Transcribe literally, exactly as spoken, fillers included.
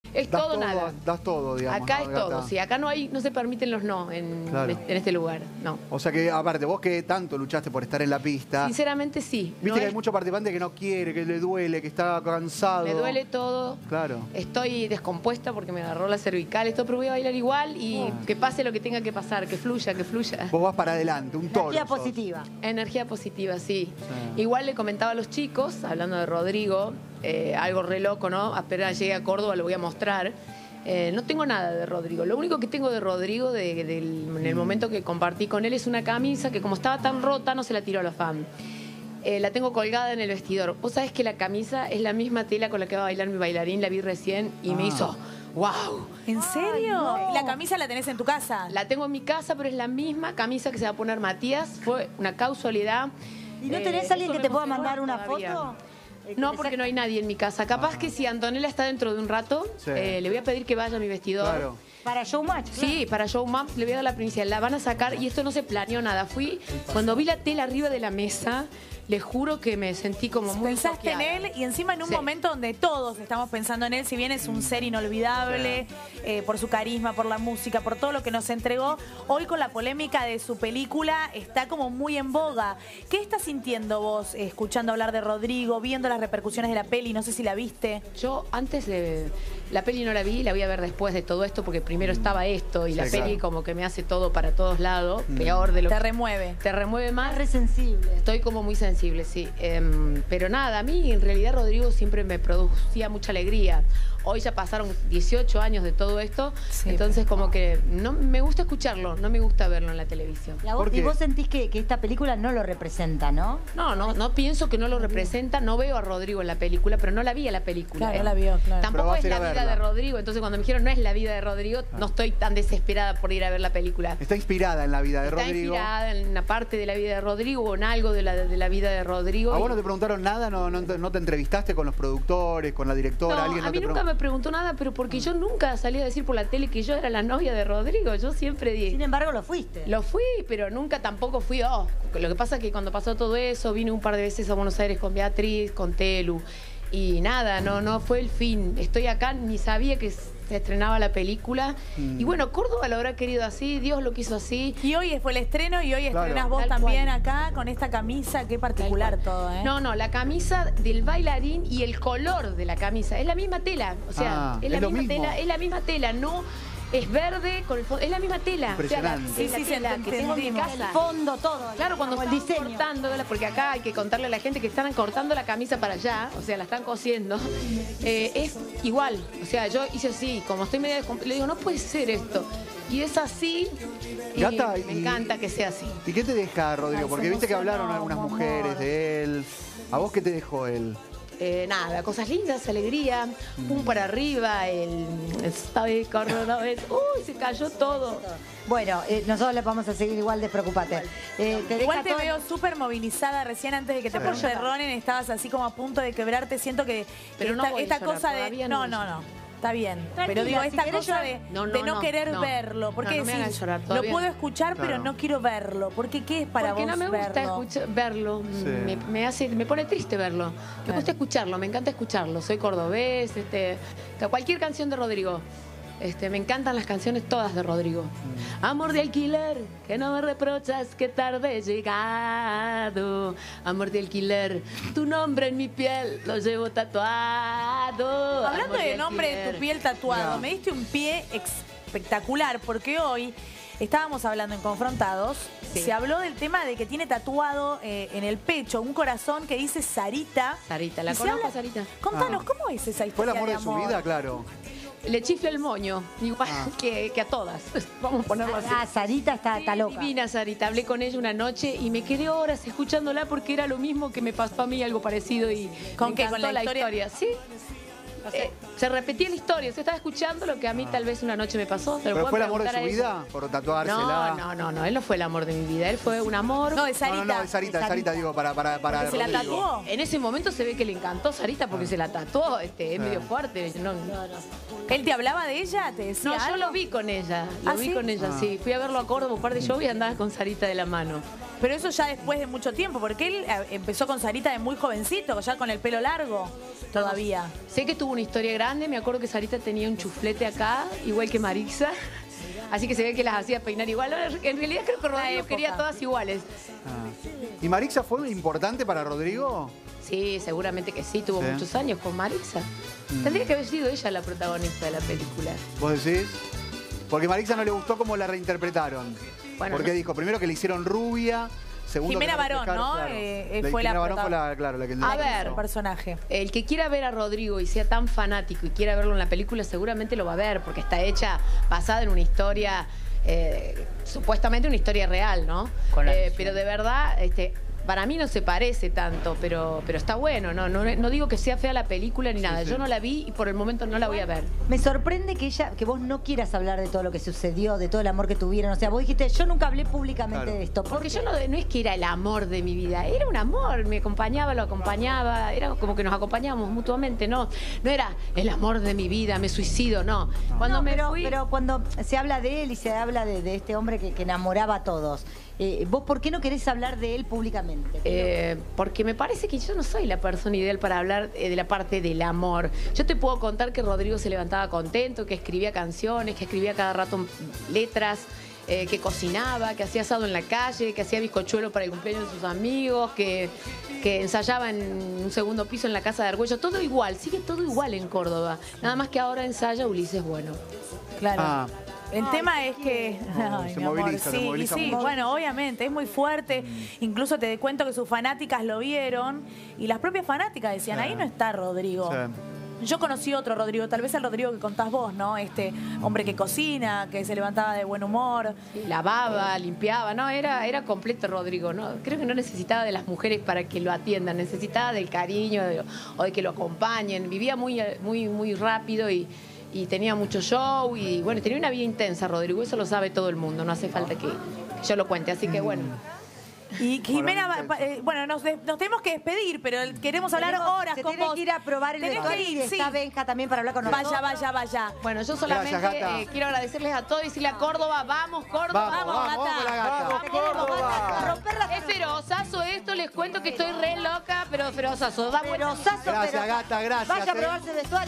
Es das todo, todo nada. Das todo, digamos. Acá ¿no, es Gata? todo, sí. Acá no hay, no se permiten los no en, Claro. en este lugar, no. O sea que, aparte, vos que tanto luchaste por estar en la pista. Sinceramente sí. Viste no que hay es- muchos participantes que no quiere, que le duele, que está cansado. Me duele todo. Claro. Estoy descompuesta porque me agarró la cervical, esto, pero voy a bailar igual y Oh. que pase lo que tenga que pasar, que fluya, que fluya. Vos vas para adelante, un toro. Energía sos. positiva. Energía positiva, sí. Sí. Igual le comentaba a los chicos, hablando de Rodrigo, eh, algo re loco, ¿no? Apenas llegue a Córdoba lo voy a mostrar. Eh, no tengo nada de Rodrigo. Lo único que tengo de Rodrigo de, del- en el momento que compartí con él es una camisa que como estaba tan rota no se la tiró a los fans. Eh, la tengo colgada en el vestidor. Vos sabés que la camisa es la misma tela con la que va a bailar mi bailarín, la vi recién y me Ah. hizo ¡wow! ¿En serio? no. ¿Y la camisa la tenés en tu casa? La tengo en mi casa, pero es la misma camisa que se va a poner Matías. Fue una casualidad. ¿Y no Eh, tenés alguien eso que me te pueda emocionó mandar una todavía. foto? Eh, No, que porque te no hay nadie en mi casa. Capaz que si Antonella está dentro de un rato, Sí. eh, le voy a pedir que vaya a mi vestidor. Claro. Para Showmatch. Sí, para Showmatch le voy a dar la primicia. La van a sacar y esto no se planeó nada. Fui, cuando vi la tela arriba de la mesa, les juro que me sentí como muy Pensaste en choqueada. él y encima en un Sí. momento donde todos estamos pensando en él, si bien es un ser inolvidable, eh, por su carisma, por la música, por todo lo que nos entregó, hoy con la polémica de su película está como muy en boga. ¿Qué estás sintiendo vos eh, escuchando hablar de Rodrigo, viendo las repercusiones de la peli? No sé si la viste. Yo antes de... La peli no la vi, la voy a ver después de todo esto, porque primero estaba esto y Sí, la peli claro. como que me hace todo para todos lados, peor de lo Te que... remueve. Te remueve más. Re sensible. Estoy como muy sensible, sí. Em, pero nada, a mí en realidad Rodrigo siempre me producía mucha alegría. Hoy ya pasaron dieciocho años de todo esto, Sí. entonces como que no me gusta escucharlo, no me gusta verlo en la televisión. Y, a vos, ¿Por y qué? vos sentís que, que esta película no lo representa, ¿no? No, no, no pienso que no lo representa, no veo a Rodrigo en la película, pero no la vi a la película. Claro, ¿eh? no la vio, claro. Pero Tampoco vas a es ir a la vida verla. de Rodrigo, entonces cuando me dijeron no es la vida de Rodrigo, no estoy tan desesperada por ir a ver la película. Está inspirada en la vida de Está Rodrigo. inspirada en una parte de la vida de Rodrigo o en algo de la, de la vida de Rodrigo. ¿A y- vos no te preguntaron nada? ¿No, no, te- no te entrevistaste con los productores, con la directora? No, ¿Alguien a no mí te nunca preguntó? me preguntó nada, pero porque yo nunca salí a decir por la tele que yo era la novia de Rodrigo. Yo siempre Sin dije, embargo, lo fuiste. lo fui, pero nunca tampoco fui, oh. Lo que pasa es que cuando pasó todo eso, vine un par de veces a Buenos Aires con Beatriz, con Telu, y nada, no, no fue el fin. Estoy acá, ni sabía que se estrenaba la película. Mm. Y bueno, Córdoba lo habrá querido así, Dios lo quiso así. Y hoy fue el estreno y hoy Claro. estrenás vos Tal también cual. acá con esta camisa. Qué particular Tal cual. todo, ¿eh? No, no, la camisa del bailarín y el color de la camisa es la misma tela. O sea, Ah, es la es lo misma mismo. tela, es la misma tela, no es verde con el fondo, es la misma tela. Impresionante. O sea, la- Sí, sí, es la tela sí, que tengo en mi entendimos. casa. El fondo, todo. Claro, cuando como el están diseño. cortando, porque acá hay que contarle a la gente que están cortando la camisa para allá, o sea, la están cosiendo, eh, es igual. O sea, yo hice así, como estoy media descom- le digo, no puede ser esto. Y es así, y Gata, me y- encanta que sea así. ¿Y qué te deja, Rodrigo? Ay, Porque se viste que emocionó, hablaron algunas mi amor. mujeres de él. ¿A vos qué te dejó él? Eh, nada, cosas lindas, alegría, pum para arriba, el estoy cordobés, uy, se cayó todo. Bueno, eh, nosotros le vamos a seguir igual, despreocupate. Eh, te Igual deja te todo- veo súper movilizada. Recién antes de que te Sí. pongas Ronen estabas así como a punto de quebrarte. Siento que, que Pero no esta, voy a esta llorar, cosa de... todavía No, no no, voy a no. Está bien. Tranquila, pero digo, si esta querés cosa llorar- de No, no, de no, no, querer no. verlo. ¿Por No, qué no me hagan decís, llorar lo todavía. puedo escuchar, pero Claro. no quiero verlo? Porque ¿qué es para Porque vos no me gusta verlo? escucha- verlo, Sí. me, me hace, me pone triste verlo. Me Claro. gusta escucharlo, me encanta escucharlo. Soy cordobés, este, cualquier canción de Rodrigo. Este, me encantan las canciones todas de Rodrigo. Mm. Amor de alquiler, que no me reprochas que tarde he llegado. Amor de alquiler, tu nombre en mi piel lo llevo tatuado. Hablando Amor de nombre de alquiler. tu piel tatuado, Mirá. me diste un pie espectacular porque hoy estábamos hablando en Confrontados, Sí. se habló del tema de que tiene tatuado eh, en el pecho un corazón que dice Sarita. Sarita, la Y se conozco, habla- Sarita. Contanos, Ah. ¿cómo es esa historia Fue el amor de, su amor? vida, claro. Le chifla el moño, igual Ah. que, que a todas. Vamos a ponerlo así. Ah, Sarita está, Sí, está loca. divina Sarita, hablé con ella una noche y me quedé horas escuchándola porque era lo mismo que me pasó a mí, algo parecido y ¿Con me qué? ¿Con encantó la historia? Sí. Eh, se repetía la historia, se estaba escuchando lo que a mí tal vez una noche me pasó. ¿Te lo ¿Pero pueden fue el amor de preguntar su a ella? vida? Por tatuársela. No, no, no, no, él no fue el amor de mi vida, él fue un amor. No, de No, Sarita. no, no, es Sarita, es Sarita, digo, para, para, para Porque se la Rodrigo. tatuó. En ese momento se ve que le encantó Sarita porque se la tatuó, este, es Sí. medio fuerte. No, ¿Él te hablaba de ella? ¿Te decía no, yo algo? lo vi con ella, lo ¿Ah, vi sí? con ella, Ah. sí. Fui a verlo a Córdoba un par de shows y andaba con Sarita de la mano. Pero eso ya después de mucho tiempo, porque él eh, empezó con Sarita de muy jovencito, ya con el pelo largo todavía. Sé que tuvo una historia grande, me acuerdo que Sarita tenía un chuflete acá, igual que Marixa. Así que se ve que las hacía peinar igual. En realidad creo que Rodrigo quería todas iguales. Ah. ¿Y Marixa fue importante para Rodrigo? Sí, seguramente que sí, tuvo sí. muchos años con Marixa. Mm. Tendría que haber sido ella la protagonista de la película. ¿Vos decís? Porque Marixa no le gustó cómo la reinterpretaron. Bueno, Porque no. dijo, primero que le hicieron rubia, segundo Jimena que Barón, ¿no? Claro. Eh, la, fue Jimena la Barón fue la, claro, la que... A ver, el personaje. El que quiera ver a Rodrigo y sea tan fanático y quiera verlo en la película, seguramente lo va a ver, porque está hecha basada en una historia... Eh, supuestamente una historia real, ¿no? Eh, pero de verdad, este, para mí no se parece tanto, pero, pero está bueno, ¿no? No, no digo que sea fea la película ni nada. Sí, sí. Yo no la vi y por el momento no la voy a ver. Me sorprende que ella, que vos no quieras hablar de todo lo que sucedió, de todo el amor que tuvieron. O sea, vos dijiste, yo nunca hablé públicamente claro. de esto. ¿Por Porque qué? yo no, no es que era el amor de mi vida, era un amor, me acompañaba, lo acompañaba, era como que nos acompañábamos mutuamente, no, no era el amor de mi vida, me suicido, no. Cuando no, me pero, fui... pero cuando se habla de él y se habla de, de este hombre que, que enamoraba a todos, eh, ¿vos por qué no querés hablar de él públicamente? Eh, porque me parece que yo no soy la persona ideal para hablar eh, de la parte del amor. Yo te puedo contar que Rodrigo se levantaba contento, que escribía canciones, que escribía cada rato letras, eh, que cocinaba, que hacía asado en la calle, que hacía bizcochuelo para el cumpleaños de sus amigos, que, que ensayaba en un segundo piso en la casa de Argüello. Todo igual, sigue todo igual en Córdoba. Nada más que ahora ensaya Ulises Bueno. Claro. Ah. El Ay, tema es que... Ay, se mi amor, moviliza, sí, se moviliza y sí, mucho. bueno, obviamente, es muy fuerte. Mm. Incluso te cuento que sus fanáticas lo vieron y las propias fanáticas decían, sí. ahí no está Rodrigo. Sí. Yo conocí otro Rodrigo, tal vez el Rodrigo que contás vos, ¿no? Este hombre que cocina, que se levantaba de buen humor. Sí, lavaba, eh. limpiaba, no, era, era completo Rodrigo, ¿no? Creo que no necesitaba de las mujeres para que lo atiendan, necesitaba del cariño de, o de que lo acompañen. Vivía muy, muy, muy rápido y... y tenía mucho show y bueno, tenía una vida intensa, Rodrigo, eso lo sabe todo el mundo, no hace falta que, que yo lo cuente, así que bueno. Y Jimena, eh, bueno, nos, de, nos tenemos que despedir, pero queremos hablar tenemos, horas se con tiene vos. que ir a probar el vestuario y está sí. Benja también para hablar con nosotros. Vaya, vaya, vaya. Bueno, yo solamente Gracias, eh, quiero agradecerles a todos y decirle a Córdoba, vamos, Córdoba, vamos, vamos, vamos, gata. Vamos, gata. Vamos, Córdoba. Córdoba. Es ferozazo esto, les cuento que estoy re loca, pero ferozazo. Da ferozazo, Gracias, ferozazo. gata, gracias. Vaya a eh. probarse el vestuario.